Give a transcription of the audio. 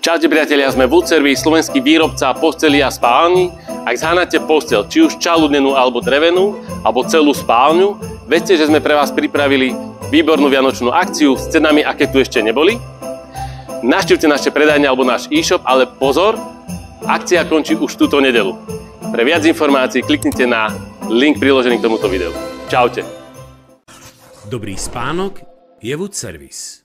Čaute priatelia, sme Wood Service, slovenský výrobca posteli a spálni. Ak zháňate posteľ, či už čalúdenú alebo drevenú, alebo celú spálňu, viete, že sme pre vás pripravili výbornú vianočnú akciu s cenami, aké tu ešte neboli. Navštívte naše predajne alebo náš e-shop, ale pozor, akcia končí už túto nedeľu. Pre viac informácií kliknite na link priložený k tomuto videu. Čaute. Dobrý spánok je Wood Service.